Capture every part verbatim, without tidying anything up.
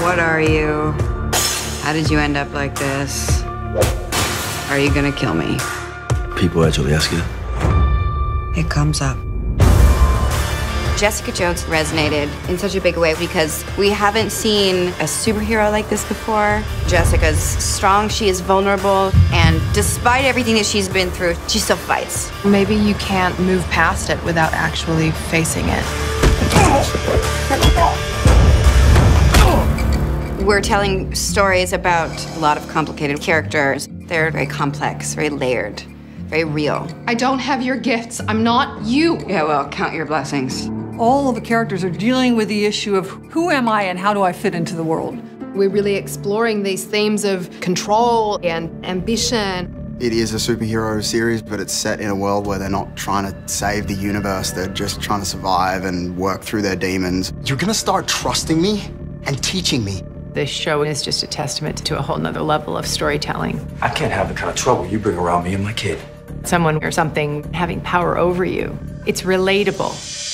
What are you? How did you end up like this? Are you gonna kill me? People actually ask you. It comes up. Jessica Jones resonated in such a big way because we haven't seen a superhero like this before. Jessica's strong, she is vulnerable, and despite everything that she's been through, she still fights. Maybe you can't move past it without actually facing it. We're telling stories about a lot of complicated characters. They're very complex, very layered, very real. I don't have your gifts. I'm not you. Yeah, well, count your blessings. All of the characters are dealing with the issue of who am I and how do I fit into the world. We're really exploring these themes of control and ambition. It is a superhero series, but it's set in a world where they're not trying to save the universe. They're just trying to survive and work through their demons. You're gonna start trusting me and teaching me. This show is just a testament to a whole nother level of storytelling. I can't have the kind of trouble you bring around me and my kid. Someone or something having power over you. It's relatable.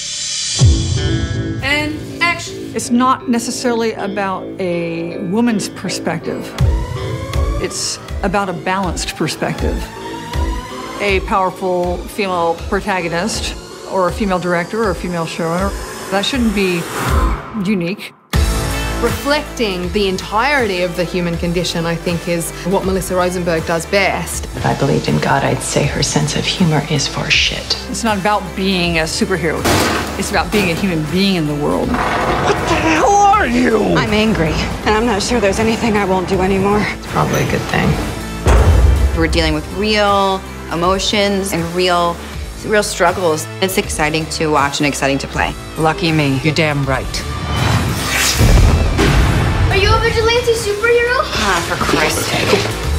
And action. It's not necessarily about a woman's perspective. It's about a balanced perspective. A powerful female protagonist, or a female director, or a female showrunner. That shouldn't be unique. Reflecting the entirety of the human condition, I think, is what Melissa Rosenberg does best. If I believed in God, I'd say her sense of humor is for shit. It's not about being a superhero. It's about being a human being in the world. What the hell are you? I'm angry, and I'm not sure there's anything I won't do anymore. It's probably a good thing. We're dealing with real emotions and real, real struggles. It's exciting to watch and exciting to play. Lucky me. You're damn right. Are you a vigilante superhero? Ah, for Christ's sake.